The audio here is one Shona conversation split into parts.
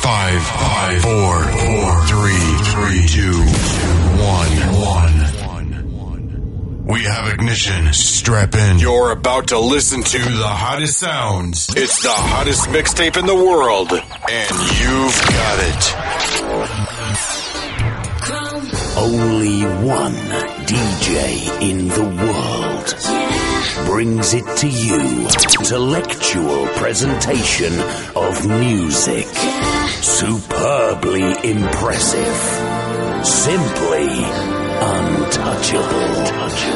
5, 4, 3, 2, 1. We have ignition. Strap in. You're about to listen to the hottest sounds. It's the hottest mixtape in the world, and you've got it. Only one DJ in the world brings it to you. Intellectual presentation of music. Superbly impressive. Simply untouchable.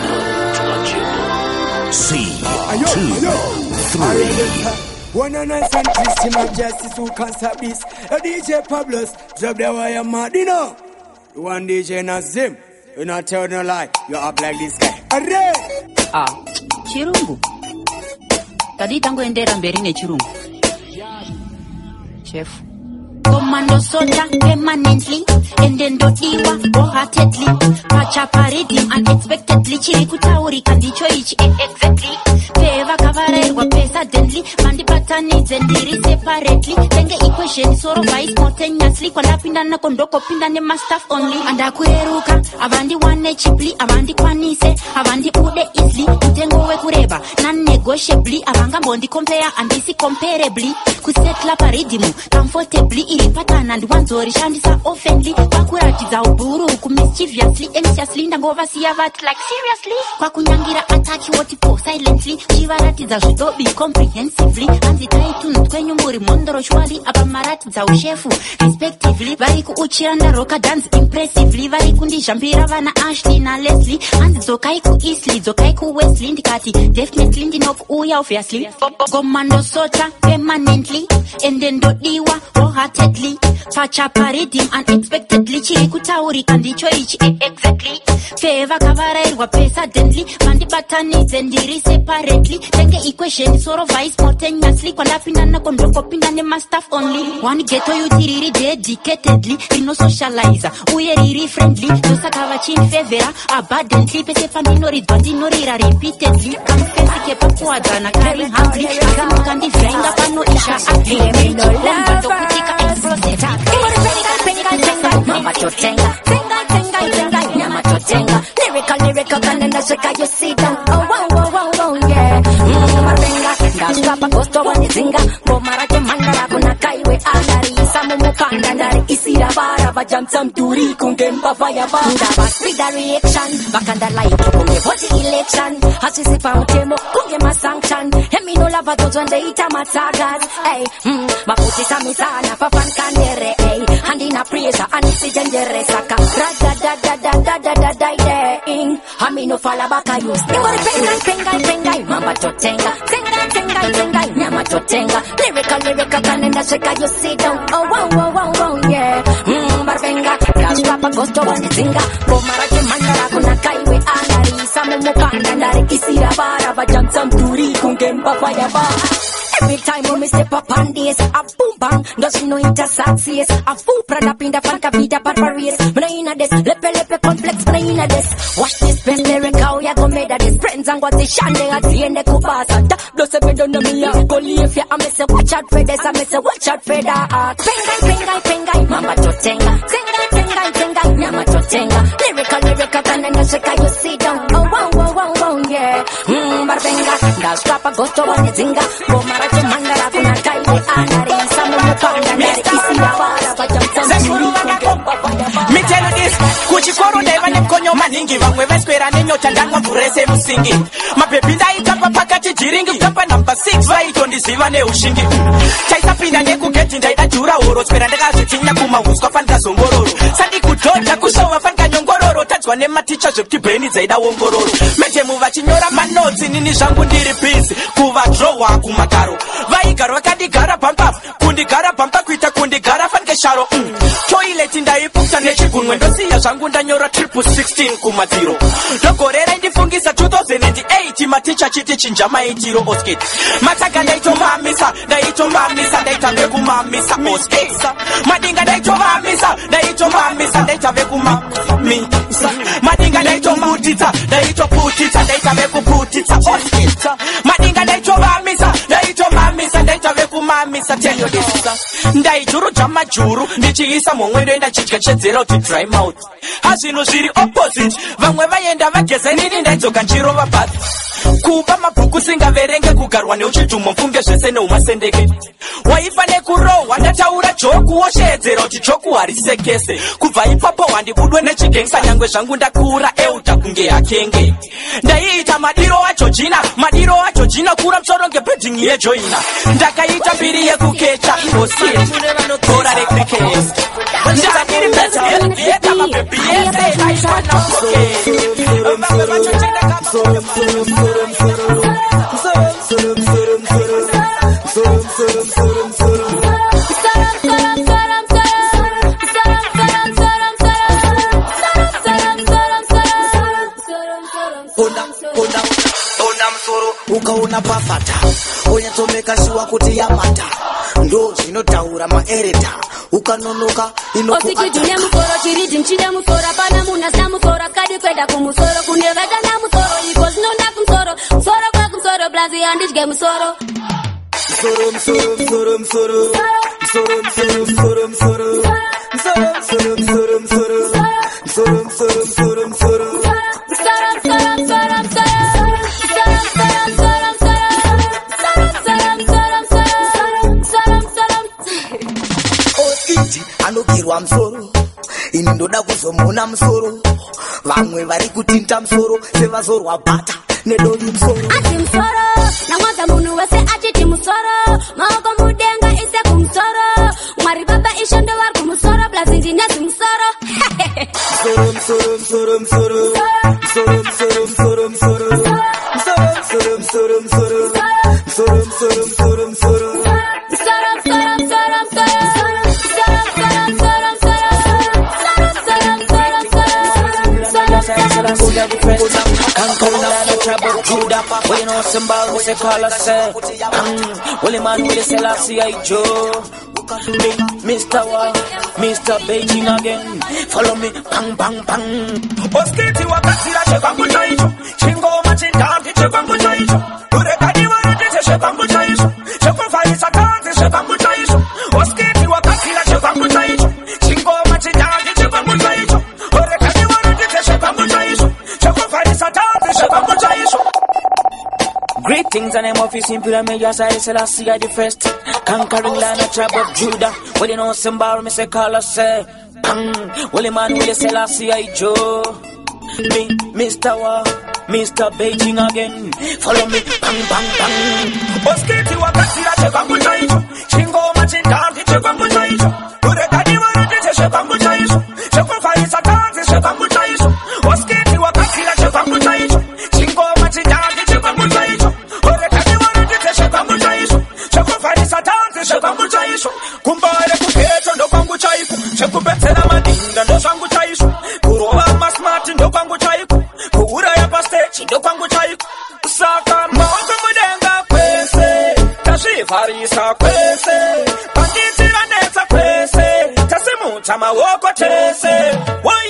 C203. One and I send Christian of justice who can't stop this. A DJ Pablos, drop the wire mad, you know. The one DJ Nazim, you not tell no lie, you up like this guy. Arre! Chirungu. Tadi tango endera mberi ne chirungu. Chef. Commando soldier permanently, and then dotiwa wholeheartedly. Pacha paradigm unexpectedly. Chiri kutauri kandicho ichi exactly. Feva kavarewa pesa dently. Mandi patani zendiri separately. Tenge equation soro by spontaneously. Kwa lapinda na kondoko pinda ne staff only. Anda kureruka, avandi wane chipli, avandi kwanise, avandi ude easily. Utengo we kureba, non-negotiably. Avanga bondi compare and disi comparably. Kusetla paradigm, comfortably. Patana and one zori shandisa oftenly. Pakuratiza uburu mischieviously, anxiously. Ndangova siyavat like seriously. Kwa kunyangira attack what for silently. Chivaratiza should be comprehensively. Anzitaitun kwenye mburi mondoro shwali. Abamaratiza ushefu respectively. Variku uchianda roka dance impressively. Variku ndishampira vana Ashley na Leslie. Anzi zokaiku Eastleigh, zokaiku Wesley. Ndikati definitely ndinok uya obviously. Commando sota permanently. And then dodiwa wholeheartedly. Pacha paradigm unexpectedly. Chiri kutauri kandicho ichi exactly. Feva kavarewa pesa dently. Mandi batani zendiri separately. Tenge equation soro by spontaneously. Kwa lapinda na kondoko pinda ne staff only. One ghetto utiriri dedicatedly. Rino socializer uye riri friendly. Josa kavachin fevera abundantly. Pese fandino ridwandino rira repeatedly. Kampensi kepa kuadana kari hungry. Kamu kandi venga pano isha akli. Mendo lava explosive. Mama chotenga, tenga, nyama chotenga. Lyrical, kanenda shaka you sit down. Oh, wow, yeah. Marenga, ndashapa gosto wanizinga. Bomaraje mandara kuna kaiwe alari. Samu mukanda ndari isira bara. Vajamsa mturi kungemba fire bar. Ndaba speed the reaction. Bakanda like kunge vote election. Hasisipa mtemo kungema sanction. Hemi no lava those when they eat matagas. Hey, maputi samisana pafan kandere. Hey, handina presa anisi jengere saka. Raja da ing. Hami no fala baka use. Nibori pengai. Mama chotenga. Tenga. Nyama chotenga. Lyrical kanenda shaka you sit down. Oh wow, yeah. Marvenga. Ndashapa gosto wanizinga. Bomaraje mandara kuna kaiwe alari. Samu mukanda ndari isira bara. Vajamsa mturi kungemba fire bar. Every time when me step up on this, a boom bang, does no intersuccess. A full product in the fanka vida barbaries. Mna this, lepe complex, mna this. Watch this best lyric, how ya go made this. Friends and what they shande at the end of Kubasa. Blows up and don't me up, go leave ya. I miss a watch out for this, I miss a watch out for that. Pengai, mama chotenga. Tenga, nyama chotenga. Lyrical, kanenda shaka you sit down. Oh wow, yeah. Marvenga, ndashapa gosto wanizinga. Bomaraje mandara kuna kaiwe anari. Samu mukanda ndari isira bara. Vajamsa mturi kungemba fire bar. Me tell you this, kuchikoro neva nemkonyo maningi. Vamwe veskwera nenyota ndangwa mburese musingi. Mapepinda itapa pakati jiringi. Utapa number 6 vaito ndiziva neushingi. Chaisa pinda nekugeti ndaida jura oro. Skwera ndeka zvitinya kuma huskwa fanika zongororo. Sandi kudoja kusova fanika nyongororo. Tadzwa nematicha zvekutibheni dzaida wongororo. Meje muva chinyora manotsi nini zvangu ndiri busy. Kuva drowa kumakaro. Vaigaro vakandigara pampafu. Kundigara pampa kuita kundigara fanike sharo. Toilet ndaipukta nechigunwe. Ndosiya zvangu ndanyora 16 kumadziro. Ndogorera indifungisa 2008. Maticha chiti chinja maitiro oskate. Mataka ndaitomamisa. Ndaitave kumamisa oskate. Madinga ndaitomamisa. Ndaitave kumamisa. Madinga ndaitomutitsa. Ndaitave kuputitsa oskate. Madinga ndaitomamisa. Ndaitave kumamisa. Tell you this. Ndaijuru majuru ndichiisa mumwendo enda chidya chedzera kuti dry mouth. Hazvino zviri opposite, vamwe vaenda vageze nini ndaidzoka nchirova bhathi. Kupa mabhuku singaverenge kugarwa neuchidhumo mfunge zvese neumasendeke. Waifa nekurohwa ndataura joku woshedzera kuti joku harisekese. Kubva ipapo wandibudwe nechigengsa nyangwe zvangu ndakura euta kunge hakenge. Ndaiita madiro wajojina kura musoro ngepedding yejoina. Ndakaita mbiri yekukecha osiri tora rekrikesi. Ndakiri mbezi yeta mabebi yese naishwana koke. Vamwe vachochinda kama ukaona pafata onyatomeka shiwa kuti yamata ndo zvinotaura maereta ukanonoka inokuchidhune musoro chiridi mchide musoro pana munhu asina musoro akadi kwenda kumusoro kune vatana musoro iko zvinonda kumusoro musoro kwakumusoro blanzi yandidye musoro anogirwa musoro ini ndoda kuzomona musoro vamwe vari kutinta musoro sevazorwa bhata nedori musoro ati musoro namwaza munhu wese achiti musoro maoko mudenga ise kumusoro mwari baba isho ndo vari kumusoro blazi ndinezi musoro Mr. Beijing again, follow me, bang bang bang. Oskiti wakatira chekangu chaicho, chingoma chindangi chekangu chaicho. Urekani warudite chekangu chaicho, chekufaisa kanzi chekangu chaicho. Oskiti wakatira chekangu chaicho, chingoma chindangi chekangu chaicho. Urekani warudite chekangu chaicho, chekufaisa kanzi chekangu chaicho. Greetings and I'm office in Pyramid, yes I Selassie I the first. Conquering land a tribe of Judah. Well you know Simbar me say call us say bang. Well the man will Selassie I Joe. Me Mr. Beijing again. Follow me bang bang bang. Oskiti wakatira chekangu chaicho, chingoma chindangi chekangu chaicho. Urekani warudite chekangu chaicho, chekufaisa kanzi chekangu chaicho. Oskiti wakatira chekangu chaicho, chingoma chindangi chekangu chaicho. Urekani warudite chekangu chaicho, chekufaisa kanzi chekangu chaicho. Kumbare kukecho ndo kwangu chaiku, chekubetsera madinda ndo zvangu chaicho. Kurova masmart ndo kwangu chaiku, kuuraya pastage ndo kwangu chaiku. Saka maoko mudenga kwese, tazvivarisa kwese, panditira netsa kwese, tasimuta maoko tese.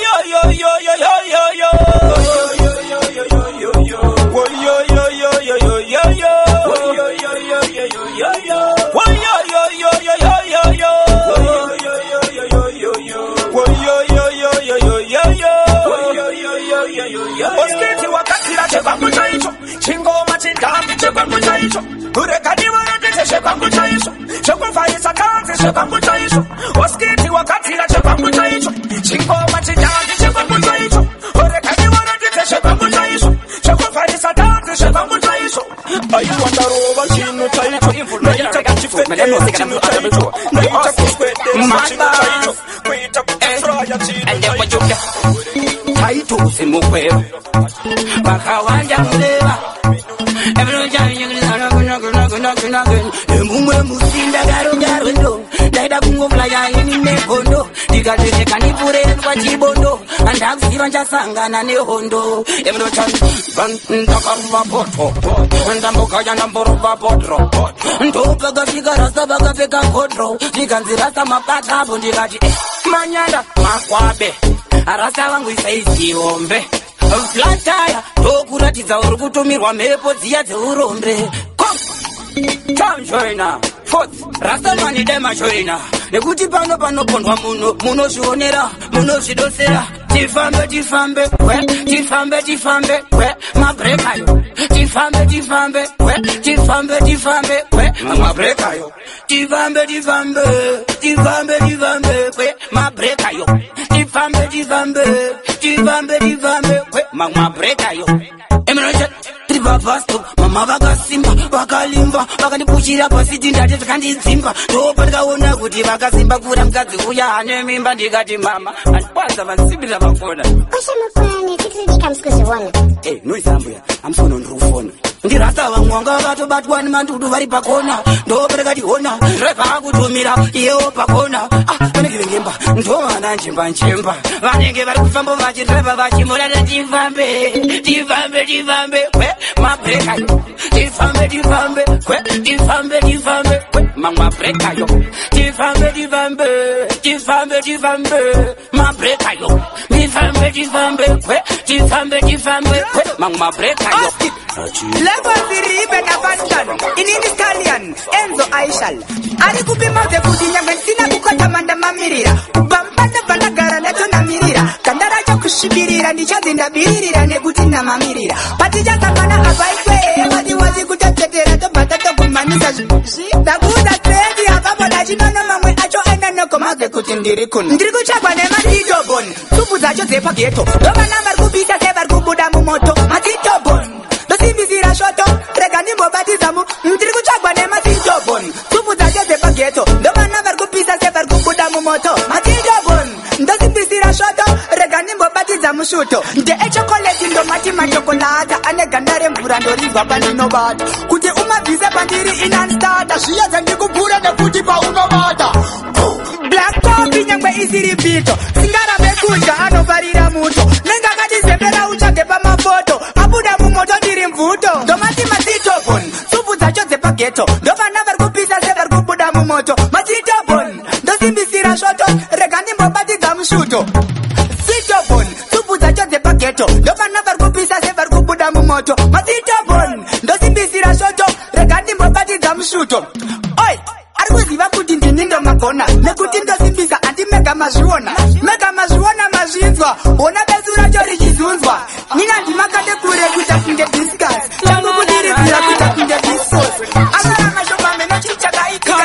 Oskiti wakatira chekangu chaicho, chingoma chindangi chekangu chaicho. Urekani warudite chekangu chaicho, chekufaisa kanzi chekangu chaicho. Oskiti wakatira chekangu chaicho, chingoma chindangi chekangu chaicho. Urekani warudite chekangu chaicho, chekufaisa kanzi chekangu chaicho. Aitwa ndarova chino chaicho, naita kuchifetera chino chaicho, naita kuswetera chino chaicho, kuita kufraya chino chaicho. Taito simukweva vakawanja mudeva emumwe musinda garo ndo ndaida kungomula yaini negondo ndikatendeka ndipurerwa chibondo andakuziva nchasangana nehondo ndakaruva poto ndambokaya ndamborova potro ndopakasvika rasta vakapfeka godro ndikanzi rasta mapatapo ndikati manyanda makwabe arasa vangu isaizihombe flataya ndokuratidza uri kutumirwa mhepo dziya dzeurombe tamjoina fourth rasamani demajoina nekuti pano panopondwa muno zvionera muno zvidosera tifambe mabrekayo tifambe mabrekayo tifambe mabrekayo tifambe mabrekayo emergency Vasto, mama vakasimba, vakalimba, vakanipushira pasi tindati dzakandizimba. Ndopandikaona kuti vakasimba kura mukadzi uya ane mimba ndikati mama, andikwanisa vansimbira vakona. Oshamapurani tikridika msikuzviona. Noisambuya, amusona ndirufona. Ndirasa vamwanga vatobatwa nemandudu vari pakona. Ndopandikati hona, ndrepakutumira iyewo pakona. Vanenge vengemba, ndovana njemba. Vanenge vari kufamba vachireva vachimurata tifambe. Mabrekayo, tifambe, mabrekayo, tifambe, mabrekayo, tifambe, mabrekayo. Level Ribe na Bastan, in Italian, Enzo Aishal. Ari kupima ze kudinya mensina kukota manda mamirira. Bambanda banagara na tona mirira. Kandara cha kushibirira ni chazi ndabirira nekutina mamirira. Patija samana abaikwe, wazi kutatetera to batata kumanisa. Dakuda sendi akaboda chinono mamwe acho ena noko maze kutindiri kun. Ndiriku chakwa nema titobon. Tupu zacho zepa geto. Doba nambar kubisa sebar kubuda mumoto. Matitobon. Dosimbizira shoto, regani mbobatizamu. Ndiriku chakwa nema titobon. Tupu zacho zepa geto. Doba nambar kubisa sebar kubuda mumoto. Matitobon. Dosimbizira shoto, regani mbobatizamu shuto. Nde chocolate ndo mati machokolata. Ane gandare mbura ndo riva bandino bata. Kuti umabhize bandiri inanstata. Shia zangi kubura ne kuti pa unobata. Black coffee nyangwe isiri bito. Singara mekuja anovarira muto. Nenga kati zembera uchake pa mafoto. Abuda mumoto ndiri mvuto. Domati matitobon. Supu zacho zepa geto. Dovana varkupisa se varkubuda mumoto. Matitobon. Dosimbisira shoto. Regani mbobati zamshuto. Sitobon. Supu zacho zepa geto. Dovana varkupisa se varkubuda mumoto. Matitobon. Dosimbisira shoto. Regani mbobati zamshuto. Oi! Arikuziva kuti ndinindo magona. Nekuti ndosimbisa anti mega mazviona mazvinzwa. Ona besura chori chizunzwa. Nina ndimakade kure kuita kunge discuss. Changu kudirivira kuita kunge discuss. Amara mashoba meno chichakaitika.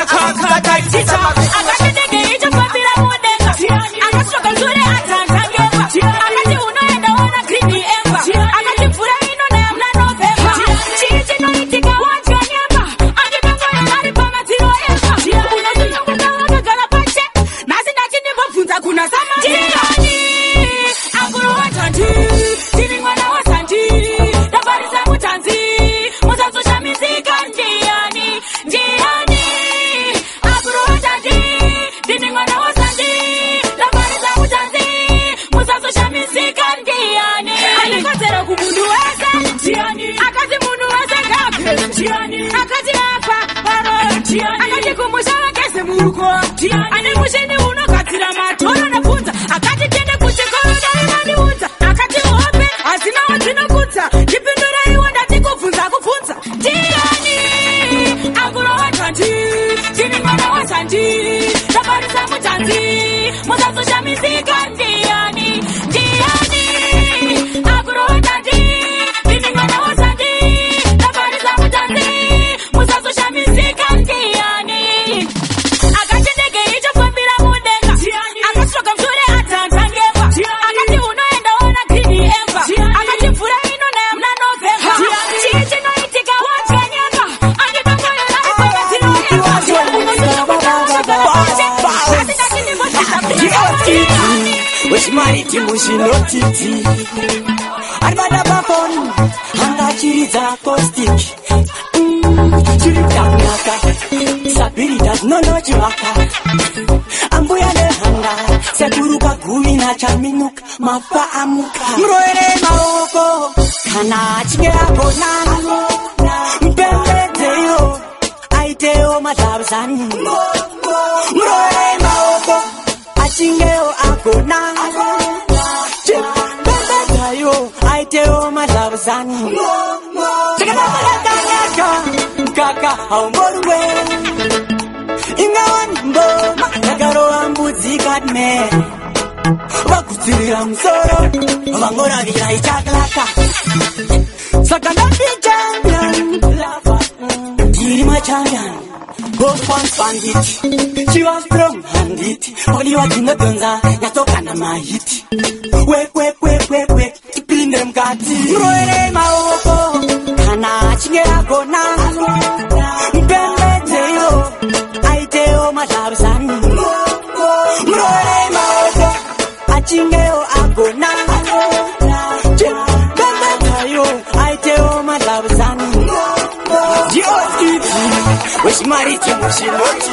Akatendeke icho papira mudenga. Akashoka nzure atantangemba. Akati unoenda ona green emba. Akati mvura ino na mna November. Chichi noitika wanja nyemba. Andipengo yamari pamadziro emba. Unotunyonga wakagara pache. Nasi ndati ndimbobvunza kuna sama. Ndiani akuru watandi. Tiri mwana wasandi. Ndabarisa mutanzi. Musazosha mizika ndiani. Akuru watandi. Tiri mwana wasandi. Ndabarisa mutanzi. Musazosha mizika ndiani. Alikodzera kumundu wese. Akati mundu wese kape. Akati apa paro. Akati kumusha wakese muruko. Ane mushini unogadzira matoro nebvunza. Akati tiende kuchikoro daivandiudza. Akati hope hazinawo dzinokudza. Ndipinduraiwo ndati kubvunza. Ndiani akurovatandi. Tini mwana wasandi. Ndabarisa mutanzi. Musazosha mizika ndiani. Akurovatandi. Tini mwana wasandi. Ndabarisa mutanzi. Musazosha mizika ndiani. Akatendeke icho fambira mudenga. Akashoka mshure atantangemba. Akati unoenda ona green emba. Akati mvura ino na mna November. Chichi noitika wanja nyemba. Andipengo yamari pamadziro emba. Weshmariti mushinotiti. Aribada bafoni. Hanga chiridza caustic. Chiridza Sabiritas nono chivaka. Ambuya nehanga. Sekuru kagumi na chaminuka. Mafa amuka. Mroere maoko. Kana chinge akona. Mpembezeyo. Aiteo madabzani. Mroere maoko. Achingeo akona. Mpembezeyo. Aiteo madabzani. Kaka haumorwe. Ingawan mboma. God man. Vakutirira musoro vangoravira ichaklaka saka ndapichampion ndiri machampion gosons bandit chiva strong handit odiwa dzinodonza yatokana mahiti wek tipinde mukati muroerei maoko kana achinge agona mupembedzeyo aitewo mazvaruzani muroerei maoko achingeyo agona pembedzeyo aitewo mazvaruzani ndioskiti weshimari chemushinoti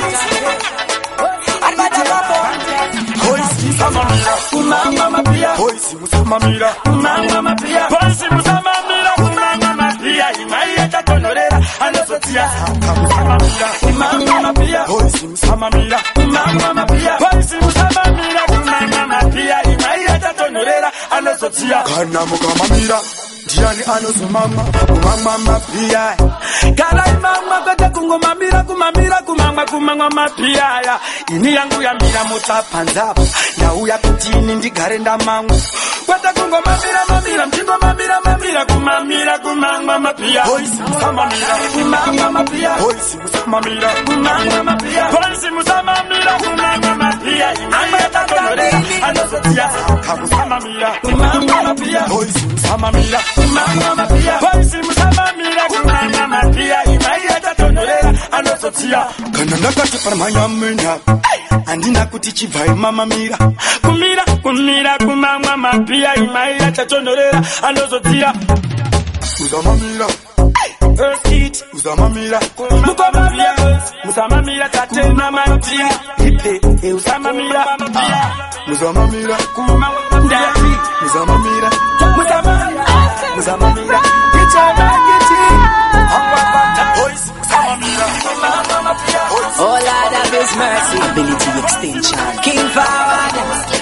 kumanga mapia hoisi musamamira kumanga mapia hoisi musamamira kumanga mapia imaiya tatonorera anozotia musamamira kumanga mapia hoisi musamamira kumanga mapia hoisi musamamira kumanga mapia imaiya tatonorera anozotia kana mukamamira ndiani anozomama kumanga mapia kana imama kwete kungomamira kumanga mapia ini yangu yamira mutapanzapo ndauya kutini ndigare ndamamwe kwete kungomamira mchingomamira kumanga mapia hoisi musamamira kumanga mapia hoisi musamamira kumanga mapia hoisi musamamira kumanga mapia imaiya tatonorera anozotia kamusamamira kumanga mapia hoisi musamamira kumanga mapia hoisi musamamira kumanga mapia imaiya tatonorera anozotia kana ndakati parmanyamena andina kuti chibvai mamamira kumira kumanga mapia imaiya tatonorera anozotia uzamamira Earth uzamamira mukamamira musamamira tatena mantia ipe uzamamira musamamira kumandati musamamira musamamira kichagiti amwapata voice musamamira all out of his mercy ability extension king forward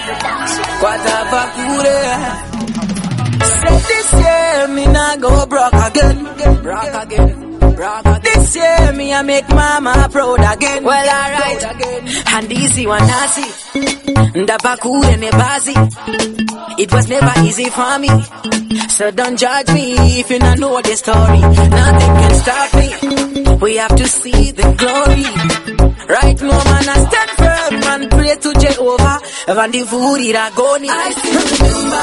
kwatapakure. This year me not go broke again. This year me I make mama proud again. Well alright, and easy one nasi. Ndapakure nebazi. It was never easy for me, so don't judge me if you don't know the story. Nothing can stop me. We have to see the glory. Right now man I stand firm and pray to Jehovah. Vandivuri ragoni. I still remember.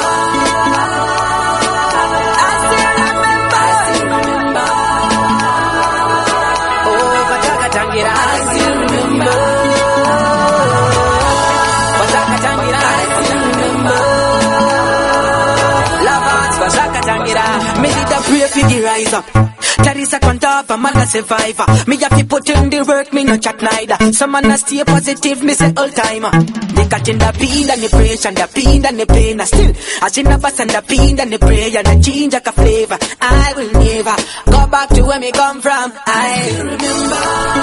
Oh, Bataka Tangira, I still remember. Bataka Tangira, I still remember. Lavans, Bataka Tangira. Me did a pray for the rise up. That is a quanta of man a survivor. Me have to put in the work, me no chat neither. Some man a stay positive, me say all timer. They catching the pain and the pressure and the pain and the pain. Still, I see the bus and the pain and the prayer and the change like a flavor. I will never go back to where me come from. I remember.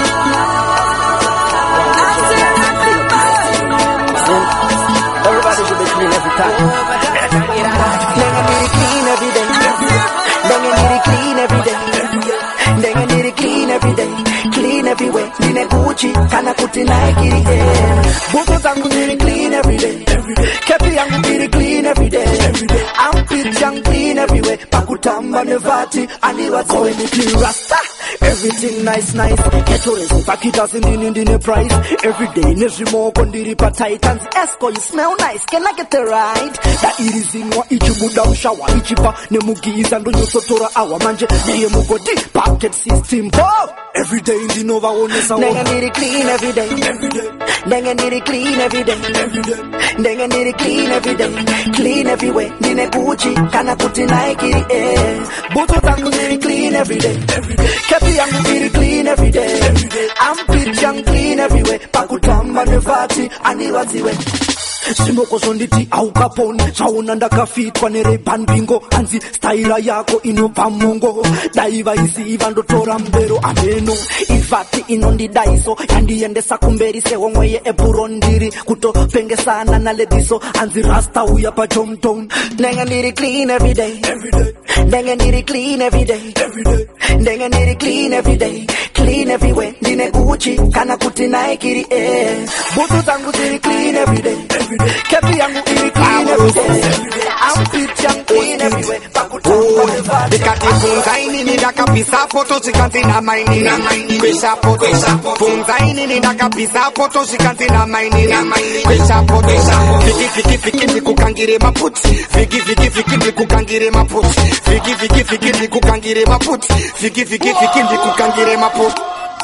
I still remember. Everybody should be clean every time. Never need it clean every day. Never need it clean every day. Then need it clean every day, clean everywhere. Nine Gucci, kana kuti Nike. Buto zangu need it clean every day. Kepi yangu need it clean every day. Armpit young clean everywhere. Pakutamba nevati, aniwa going to clean rasta. Everything nice. Ketoresi, pakitas in the price. Every day, Nejimo kondiri pa Titans. Esco, you smell nice. Can I get the right? That it is in what ichibu down shower. Ichipa, nemugi is and you sotora our manje. Yemugodi, packet system. Oh! Every day in the Nova Onesa. Nigga need it clean every day. Nigga need it clean every day. Nigga need it clean every day. Clean everywhere. Nine Gucci, kana kuti Nike. Buto tangu need it clean every day. Kepi yangu need it clean every day. Armpit young clean everywhere. Pakutamba nevati, aniwaziwe. Simoko sonditi au kaponi chauna ndakafitwa nereban bingo anzi styla yako inopa mongo daiva isi vandotora mbero ameno ivati inondidaiso yandiendesa kumberi sewomweye eburondiri kutopengesana na lediso anzi rasta uya pa jomton nenga ndiri clean every day nenga ndiri clean every day nenga ndiri clean every day clean everywhere ndine Gucci kana kuti kuti naikiri butu zangu ziri clean every day. Kepi yangu iri clean every day. I'm fit young clean everywhere. Dikati funza ini nida kabisa foto shikanti na maini Kwesha poto funza ini nida kabisa foto shikanti na maini Kwesha poto Fiki ndi kukangire maputi Fiki ndi kukangire maputi Fiki ndi kukangire maputi Fiki ndi kukangire maputi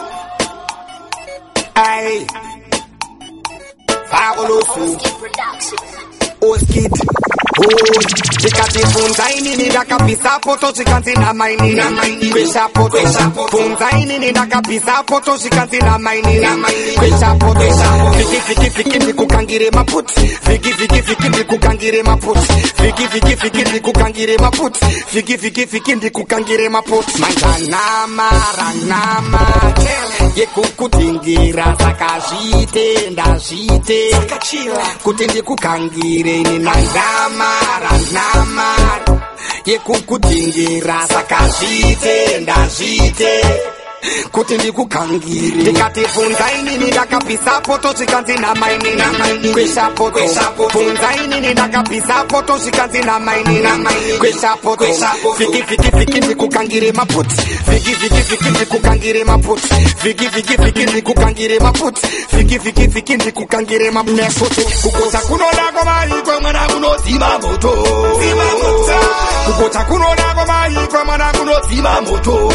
Ay Fabuloso Oskid Dikati funza ini nida kabisa foto shikanti na maini Kwesha poto funza ini nida kabisa foto shikanti na maini Kwesha poto Fiki ndi kukangire maputi Fiki ndi kukangire maputi Fiki ndi kukangire maputi Fiki ndi kukangire maputi Manganama ranama Yekukutingira sakashite ndashite Kuti ndi kukangire ini nangama ranama Yekukutingira sakashite ndashite Kuti ndi kukangire Dikati funza ini nida kabisa foto shikanti na maini Kwesha poto funza ini nida kabisa foto shikanti na maini Kwesha poto Fiki ndi kukangire maputi Fiki ndi kukangire maputi Fiki ndi kukangire maputi Fiki ndi kukangire maputi Kukosa kunoda koma iko mwana kuno zima moto Kukosa kunoda koma iko mwana kuno zima moto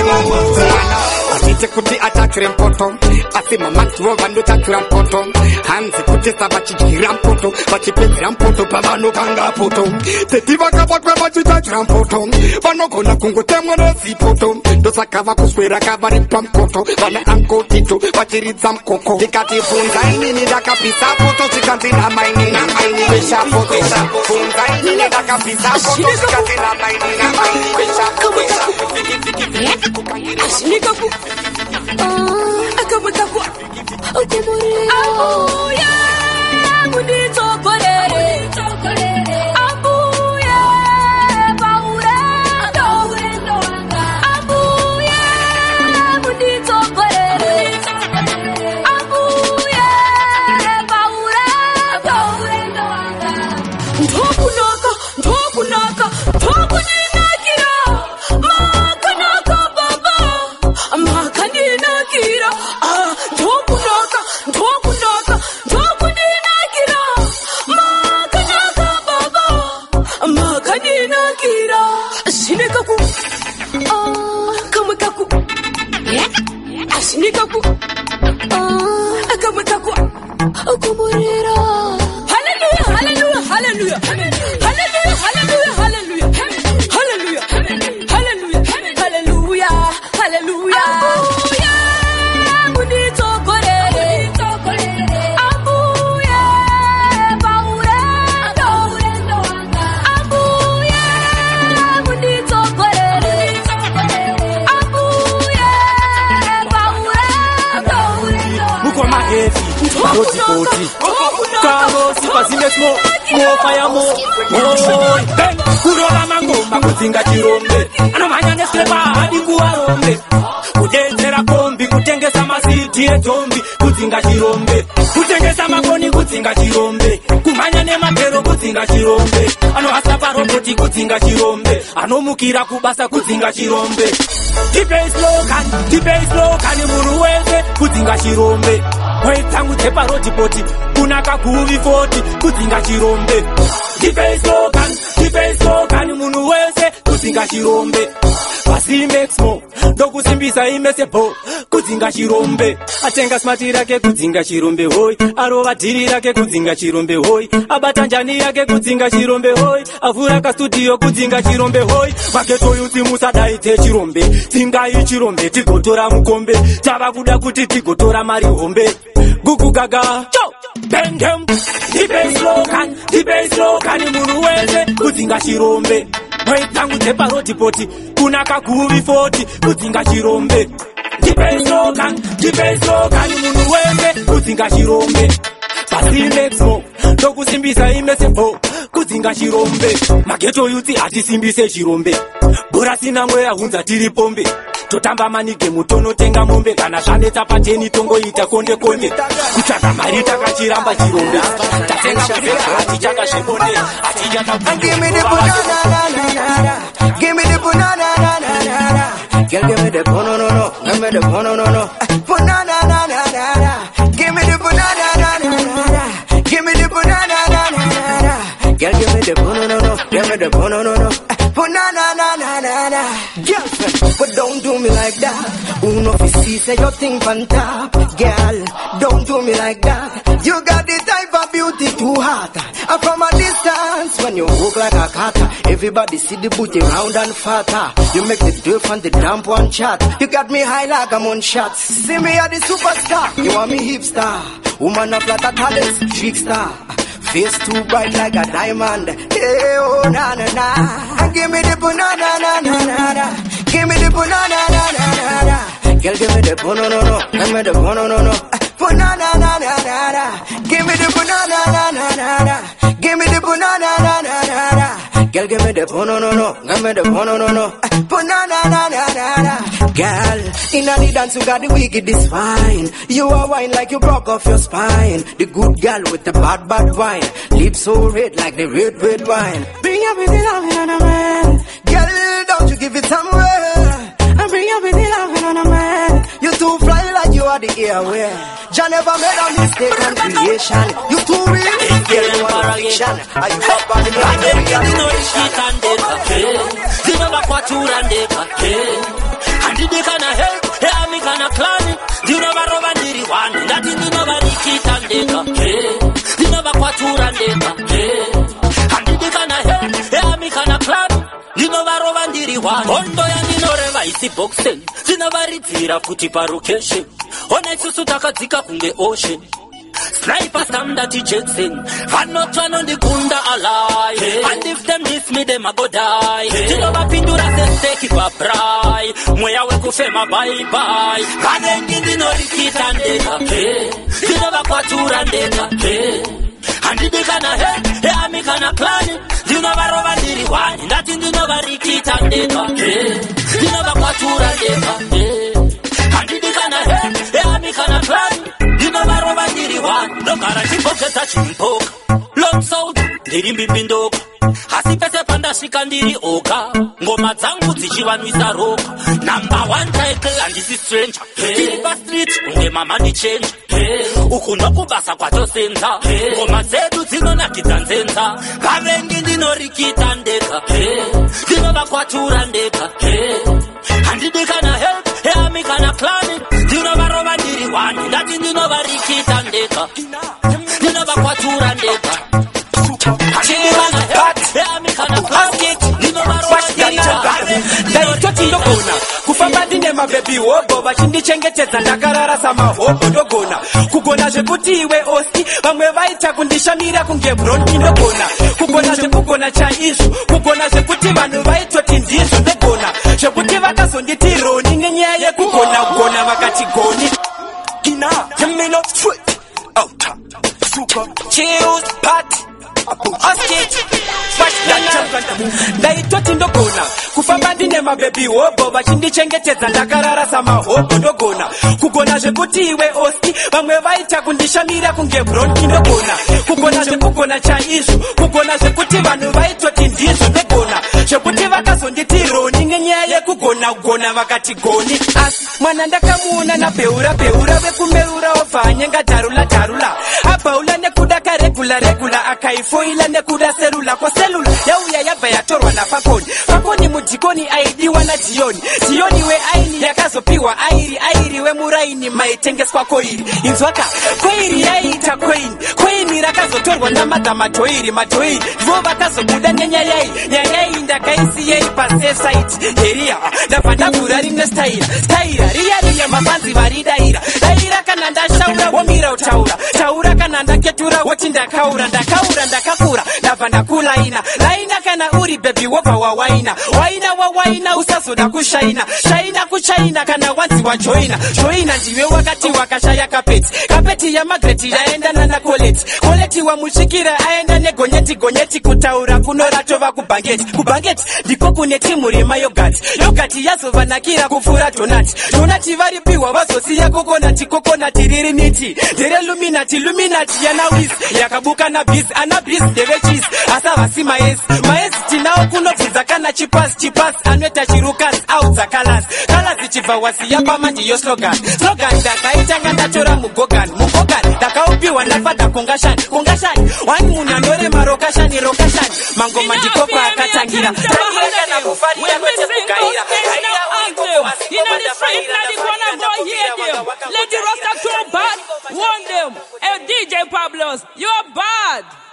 Asite kuti atakire mpoto Asi mamantu wavando takira mpoto Hanzi kuti sabachijira mpoto Bachipezira mpoto pavano kanga poto Teti vakabakwe bachitakira mpoto Vanogona kungotemwa nesi poto Ndosakava kuswera kavari pamkoto Vana ankotito vachiridza mkoko Dikati funza ini nida kabisa poto Shikanti na maini Kwesha poto funza ini nida kabisa poto Shikanti na maini Kwesha poto Nikaku Akabukaku Okumurira Abuya Mudito korere Abuya Baura Abuya Mudito korere Abuya Baura Ntokunaka Ntokuninakira Makanaka baba Makaninakira Ntokunaka Ntokuninakira Makanaka baba Makaninakira Shinekaku Kamakaku Ashinekaku Kamakaku Okumurira Hallelujah Hallelujah Hallelujah Hallelujah Hallelujah Hallelujah Hallelujah Hallelujah Hallelujah Hallelujah Abuya Mudito korere Abuya Baura Abuya Mudito korere Abuya Baura Muko mahevi Roti Kamo sipazime smo Mofaya mo Ben Kurola mangoma kudzinga chirombe Anomanya neslepa hadi kuwarombe Kudenzera kombi kutengesa masiti etombi Kudzinga chirombe Kutengesa makoni kudzinga chirombe Kumanya nemapero kudzinga chirombe Anohasa paroboti kudzinga chirombe Anomukira kubasa kudzinga chirombe Tipe slogan muru wese kudzinga chirombe Wetangu tepa rodipoti kunaka kuvi 40 kudzinga chirombe Tipe slogan munu wese kudzinga chirombe Pasi makes more ndokusimbisa imese po kudzinga chirombe Atenga smati rake kudzinga chirombe hoi Arova dhiri rake kudzinga chirombe hoi Abata njani yake kudzinga chirombe hoi Avura ka studio kudzinga chirombe hoi Maketo yuti musadaite chirombe Tingai chirombe tigotora mukombe Tava kuda kuti tigotora mari hombe Gugu gaga Bengem Tipe slogan munu wese kudzinga chirombe Wetangu tepa rodipoti kunaka kuvi 40 kudzinga chirombe Tipe slogan munu wese kudzinga chirombe Pasi makes more ndokusimbisa imese po kudzinga chirombe mageto yuti atisimbise chirombe bora sina mweya hunza tiri pombe totamba manige mutonotenga mombe kana zvanetsa pateni tongoita konde konde kutsvaka mari takachiramba chirombe tatenga kuzveka atichaka zvebonde atichaka give me the banana give me the banana girl give me the banana give me the banana banana give me the banana give me the banana girl give me the banana give me the banana banana girlfriend but don't do me like that who know if you see say your thing on top girl don't do me like that you got the type of beauty too hot and from a distance when you walk like a cutter everybody see the booty round and fatter you make the dirt and the damp one chat you got me high like I'm on shots see me at the superstar you want me hipster woman of like a talent trickster face too bright like a diamond hey oh na na na give me the banana na na na give me the banana na na na girl give me the banana give me the banana banana na na na give me the banana na na na give me the banana na na na girl give me the banana give me the banana banana na na na girl in a dance you got the wickedest fine you are wine like you broke off your spine the good girl with the bad wine lips so red like the red wine bring your baby love on a man girl don't you give it somewhere and bring your baby love on a man you too fly like you are the airway Jah never made a mistake on creation you too real girl you are a fiction are you up on the ground you know the shit and the you know what you and the and the kana help hey me kana clan you know what over the one that you know what the shit and the you know what you and the and the kana help hey me kana clan you know what over the one ondo ya ninoreva isi boxing zinovaritsira kuti parocation ona isusu takadzika kunge ocean sniper standard Jackson vanotwa nondikunda alive and if them miss me them a go die tinovapindura sesteki babrai mweya wekufema bye bye kanengi ndinorikita ndeka tinovakwatura ndeka handidikana he amikana klani ndinovarova ndiri wani ndati ndinovarikita ndeka ndinovakwatura ndeka handidikana he amikana klani ndinovarova ndiri wani ndogara chibhoketa chimpoka lomsout ndiri mbimbindoka asi pese pandasvika ndiri oga ngoma dzangu dzichivanwisa roka number 1 title handisi stranger tiri pastreet unge mama ndichenja uku ndokubasa kwatosenza ngoma dzedu dzinonakidza nzenza vavengi ndinorikita ndeka ndinovakwatura ndeka handidikana help heamikana klani ndinovarova ndiri wani ndati ndinovarikita ndeka ndinovakwatura ndeka ndaitoti ndogona kufamba ndine mabhebi hobo vachindichengetedza ndakarara samahobho ndogona kugona zvekuti iwe osi vamwe vaita kundishamira kunge bronki ndogona kugona zvekugona chaizvo kugona zvekuti vanhu vaitoti ndizvo ndogona zvekuti vakazonditi roni nenyaya yekugona kugona vakati goni kina yemino straight outa super chills party ndaitoti ndogona kufamba ndine mabhebi hobo vachindichengetedza ndakarara samahobho ndogona kugona zvekuti iwe osi vamwe vaita kundishamira kunge bronki ndogona kugona zvekugona chaizvo kugona zvekuti vanhu vaitoti ndizvo ndogona zvekuti vakazonditi roni nenyaya yekugona kugona vakati goni asi mwana ndakamuona nabheura vekumeura obva anyenga dharula abhaula nekuda karegula akaifoila nekuda selula kwaselula yauya yabva yatorwa napakoni mudhikoni aidiwa nadiyoni weaini yakazopiwa airi wemuraini maitengeswa koiri inzwaka koiri yaiita koini rakazotorwa namadhamatoiri ndivo vakazobuda nenyayai ndakaisiyei pasesite heriya ndabva ndavhura rimwe staira riya mafanzi varidaira kana ndashaura womira utaura kana ndaketura woti ndakaura ndakakura ndabva ndakulaina kana kana uri baby wova wawaina waina usazoda kushaina kuchaina kana wanzi wa joina ndiwe wakati wakashaya kapeti ya magreti yaendana na koleti wa mushikira aenda negonyeti kutaura kunoratova kubangeti ndiko kune timu rema yogati yazovanakira kufura donati varipiwa vazosiya kokonati riri miti ndere luminati yanawis yakabuka na bis ndeve chis asavasi maezi tinawo kunobvunza kana chipasi anoita chirukas au dzakalas chibva wasiya pamandiyo slogan ndakaitanga ndatora mugogan ndakaupiwa ndafadha kungashani wani munhu anorema rokashani mangoma ndikoko akatangira kana kufarira kwete kugaira Let the roster too bad. Warn them. Hey, DJ Pablos, you're bad.